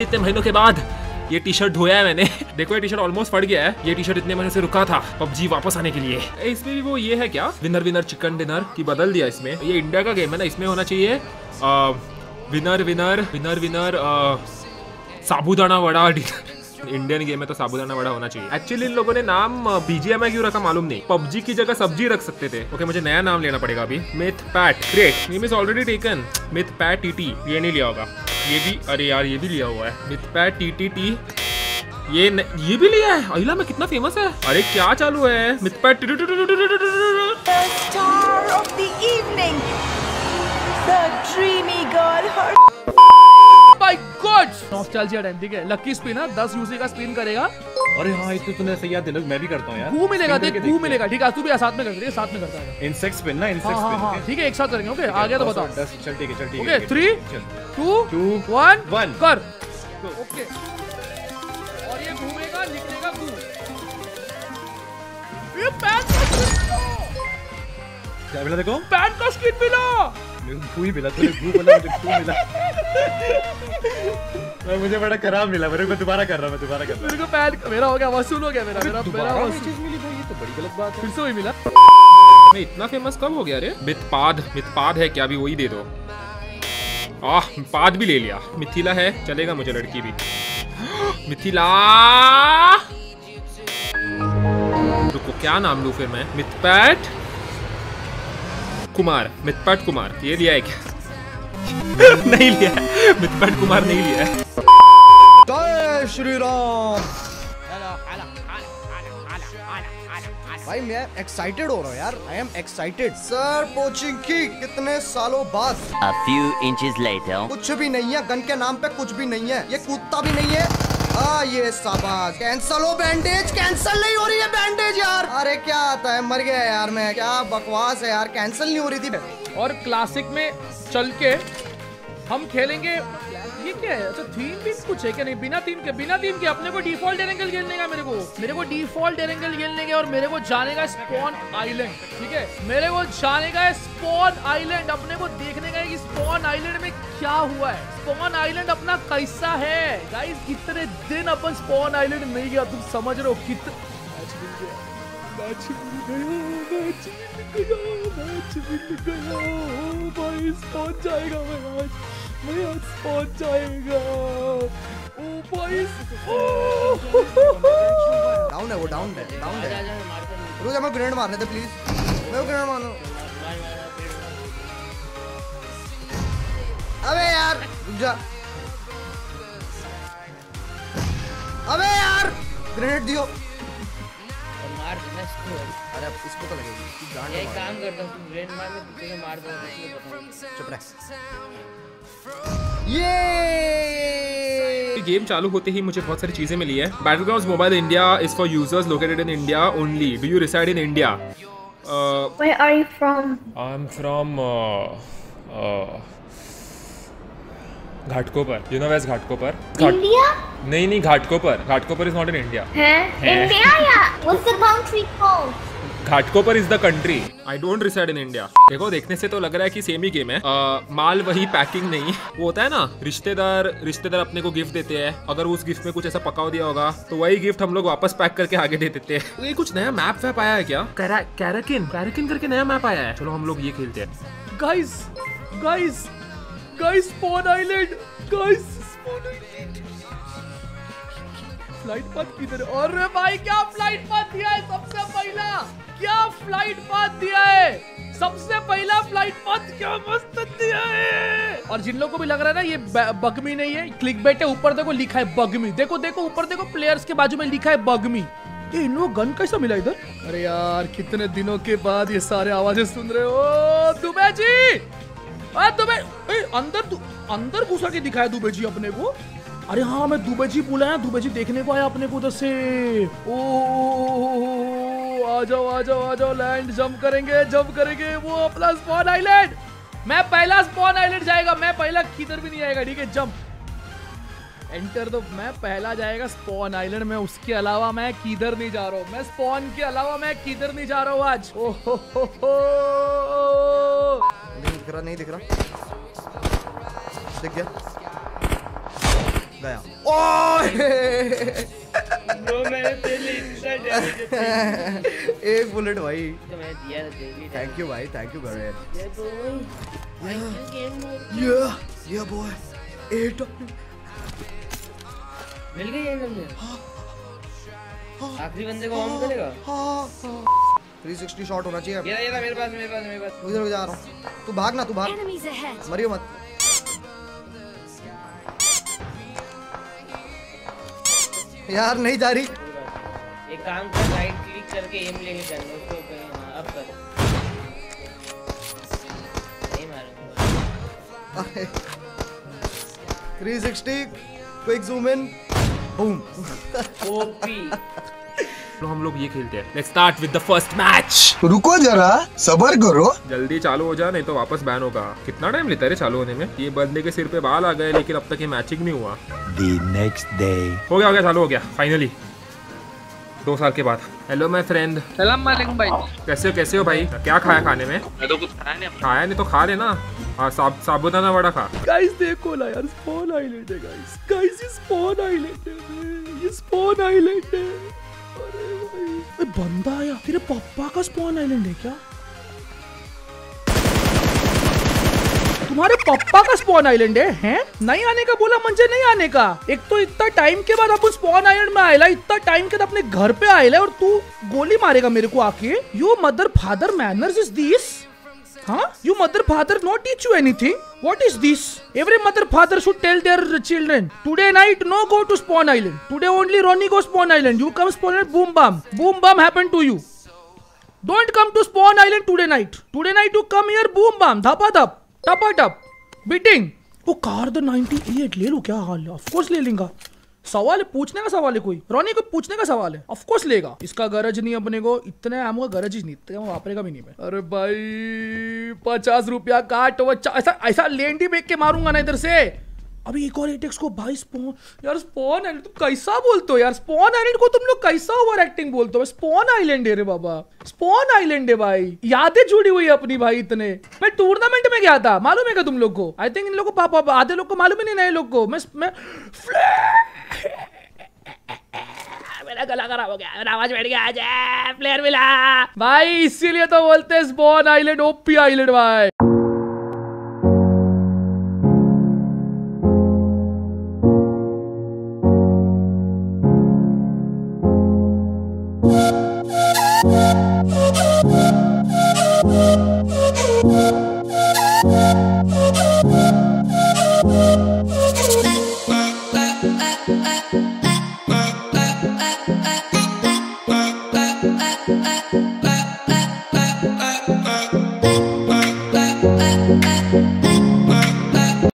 इतने महीनों के बाद ये टी शर्ट धोया है मैंने। देखो ये टी शर्ट ऑलमोस्ट फट गया है। ये टी शर्ट इतने महीने से रुका था पबजी वापस आने के लिए। इसमें भी वो ये है क्या, विनर विनर चिकन डिनर की बदल दिया इसमें। ये इंडिया का गेम है ना, इसमें होना चाहिए winner winner winner winner sabudana vada dinner. Indian game है तो साबूदाना वड़ा होना चाहिए। एक्चुअली इन लोगों ने नाम BGMI क्यों रखा मालूम नहीं। पबजी की जगह सब्जी रख सकते थे। ओके मुझे नया नाम लेना पड़ेगा अभी। मिथ पैट, great, name is already taken. मिथ पैट TT, ये नहीं लिया होगा। ये भी, अरे यार ये भी लिया हुआ है। मिथ पैट TTT, ये भी लिया है। अहिला में कितना फेमस है। अरे क्या चालू है। मिथ पैट Star of the evening, the dreamy girl, her My God! Nostalgia time, ठीक है। लकी स्पिन है, 10 यूसी का स्पिन करेगा। अरे हाँ इतने तूने सही याद दिला, मैं भी करता हूँ यार। गू मिलेगा, देख गू मिलेगा, ठीक है। तू भी साथ में कर, साथ में करता है। इंसेक्ट स्पिन ना, इंसेक्ट स्पिन। ठीक है एक साथ करेंगे। ओके आ गया तो बताओ। चल ठीक है, चल ठीक ओके है। 3 2 1 कर। ओके और ये घूमेगा, निकलेगा गू। ये पैन क्या मिला देखो? पैन का स्किन मिला। गू ही मिला, तूने गू बोला, मुझे गू मिला। मुझे बड़ा खराब मिला। मेरे को दोबारा कर रहा, मैं दोबारा कर रहा। मेरे को पैन मेरा हो गया, वसूल हो गया मेरा चीज मिली भाई, ये तो बड़ी गलत बात है। फिर से वही मिला। मैं इतना फेमस कब हो गया रे। मिथपाद है क्या, भी वही दे दो। पाद भी ले लिया। मिथिला है, चलेगा मुझे लड़की भी। मिथिला, रुको क्या नाम लूं फिर मैं। मिथपैट कुमार, मिथपैट कुमार, ये लिया है क्या? नहीं लिया है, मिथपैट कुमार नहीं लिया है। जय श्री राम। भाई मैं एक्साइटेड हो रहा हूँ यार। I am excited sir. पोचिंग की कितने सालों बाद। A few inches later. कुछ भी नहीं है, गन के नाम पे कुछ भी नहीं है। ये कूदता भी नहीं है। ये शाबाश। कैंसल हो बैंडेज, कैंसल नहीं हो रही है बैंडेज यार। अरे क्या आता है, मर गया यार मैं। क्या बकवास है यार, कैंसल नहीं हो रही थी। और क्लासिक में चल के हम खेलेंगे। ये क्या है? अच्छा थीम भी कुछ है क्या? नहीं, बिना थीम के अपने को डिफॉल्ट एरेंगल खेलने का। मेरे को डिफॉल्ट एरेंगल खेलने के और मेरे को जाने का स्पॉन आइलैंड, ठीक है। मेरे को जाने का स्पॉन आइलैंड, अपने को देखने का है कि स्पॉन आइलैंड में क्या हुआ है। स्पॉन आइलैंड अपना कैसा है गाइस। कितने दिन अपन स्पॉन आइलैंड नहीं गया, तुम समझ रहे हो। मैच मिल गया भाई। स्पॉन जाएगा मैं आज पहुंच जाएगा। ओ भाई डाउन है वो, डाउन है। रोज हमें ग्रेनेड मारने थे प्लीज। मैं ग्रेनेड मारो। अबे यार रुक जा। अबे यार ग्रेनेड दियो। अरे अब इसको तो लगेगी। एक काम करता हूँ, तुम ग्रेनेड मार, मैं तुझे मार दूंगा। चुप रह। ये गेम चालू होते ही मुझे बहुत सारी चीजें मिली है। Battlegrounds Mobile India is for users located in India only. Do you reside in India? Where are you from? I'm from Ghatkopar. You know where's Ghatkopar? India? नहीं Ghatkopar. Ghatkopar is not in India. India? Yeah. What's the country called? Ghatkopar is the country. I don't reside in India. देखो देखने से तो लग रहा है कि same ही game है। माल वही, पैकिंग नहीं। वो होता है ना, रिश्तेदार अपने को गिफ्ट देते हैं। अगर उस गिफ्ट में कुछ ऐसा पकाव दिया होगा तो वही गिफ्ट हम लोग वापस पैक करके आगे दे देते हैं। तो ये कुछ नया मैप वैप आया है क्या? कैराकिन करके नया मैप आया है। चलो हम लोग ये खेलते हैं। Guys spawn island, flight path किधर? अरे भाई क्या फ्लाइट पाथ दिया है सबसे पहला। क्या फ्लाइट पाथ दिया है सबसे पहला। फ्लाइट पाथ क्या मस्त दिया है। और जिन लोगों को भी लग रहा है ना ये बगमी नहीं है, क्लिकबेट है। ऊपर देखो लिखा है बगमी। देखो ऊपर देखो, प्लेयर्स के बाजू में लिखा है बगमी। ये इन लोग गन कैसा मिला इधर? अरे यार कितने दिनों के बाद ये सारे आवाजें सुन रहे हो। दुबे जी, अंदर घुसा के दिखाया दुबे जी अपने को। अरे हाँ मैं दुबे जी बुलाया, दुबे जी देखने को आया अपने को उधर से। ओ आ जाओ लैंड जंप करेंगे वो अपना स्पॉन आइलैंड। मैं पहला स्पॉन आइलैंड जाएगा, मैं पहला किधर भी नहीं आएगा, ठीक है। जंप एंटर दो, मैं पहला जाएगा स्पॉन आइलैंड में। उसके अलावा मैं किधर नहीं जा रहा हूँ। मैं स्पॉन के अलावा मैं किधर नहीं जा रहा हूँ आज। ओहो नहीं दिख रहा। दिख गया। गया। ओए ब्रो मैंने तेरे लिए इतना डैमेज एक बुलेट भाई। तो मैंने दिया था तेरे लिए। थैंक यू भाई, थैंक यू गरेड। ये बोल थैंक यू गेम मोड। ये बॉय 8 मिल गई ये नंबर। आखिरी बंदे को ऑन करेगा। 360 शॉट होना चाहिए। ये रहा मेरे पास। उधर जा रहा हूँ, तू भाग ना, तू भाग, मरियो मत। यार नहीं जा रही। एक काम कर, राइट क्लिक करके एम लेके करना उसको कहीं। हाँ अब कर। नहीं मारूंगा। 360 quick zoom in, boom. OP. तो हम लोग ये खेलते हैं। Let's start with the first match. रुको जरा, सबर करो। जल्दी चालू हो जा, नहीं तो वापस बैन होगा। कितना टाइम लेता है रे चालू होने में? ये बंदे के सिर पे बाल आ गए, लेकिन अब तक ये मैचिंग नहीं हुआ। The next day. हो गया चालू हो गया फाइनली 2 साल के बाद। Hello my friend. सलाम वालेकुम भाई। कैसे हो भाई? क्या खाया खाने में? मैं तो कुछ खाया नहीं तो खा लेना। हाँ साबुदाना वड़ा खा। गाइस देखो ना यार, स्पॉन आइलैंड है गाइस। गाइस ये स्पॉन आइलैंड है, ये स्पॉन आइलैंड है। अरे भाई बंदा आया। तेरे पापा का स्पॉन आइलैंड है क्या? तुम्हारे पापा का स्पॉन आइलैंड है? हैं? नहीं आने का बोला मुझे, नहीं आने का। एक तो इतना टाइम के बाद अपन स्पॉन आइलैंड में आयला, इतना टाइम के बाद अपने घर पे आयला और तू गोली मारेगा मेरे को आके। You mother father manners is this? Huh? You mother father not teach you anything? What is this? Every mother father should tell their children, today night no go to Spawn Island. Today only Ronnie go Spawn Island. You come Spawn Island, boom bam. Boom bam happen to you. Don't come to Spawn Island today night. Today night you come here, boom bam. Dhapa dhap. Tapa tap. Beating. वो car द 98 ले लो, क्या हाल है? Of course ले लेगा। सवाल है, पूछने का सवाल है, कोई रोनी को पूछने का सवाल है। ऑफ कोर्स लेगा। इसका गरज नहीं अपने को, इतने आमो का गरज ही नहीं, इतने वापरेगा भी नहीं मैं। अरे भाई 50 रुपया काट, ऐसा लेंडी बेच के मारूंगा ना इधर से। अभी एक और एटेक्स को भाई स्पॉन। यार स्पॉन आइलैंड तुम कैसा बोलते हो यार? स्पॉन आइलैंड को तुम लोग कैसा ओवर एक्टिंग बोलते हो? स्पॉन आइलैंड है रे बाबा, स्पॉन आइलैंड है भाई। यादें जुड़ी हुई है अपनी भाई इतने। मैं टूर्नामेंट में गया था, मालूम है क्या तुम लोग को? आई थिंक इन लोग को पापा आधे लोग को मालूम ही नहीं, नए लोग को। मैं मेरा गला खराब हो गया, मेरा आवाज बैठ गया। आज प्लेयर मिला भाई, इसीलिए तो बोलते हैं स्पॉन आइलैंड ओपी आइलैंड भाई। Bye.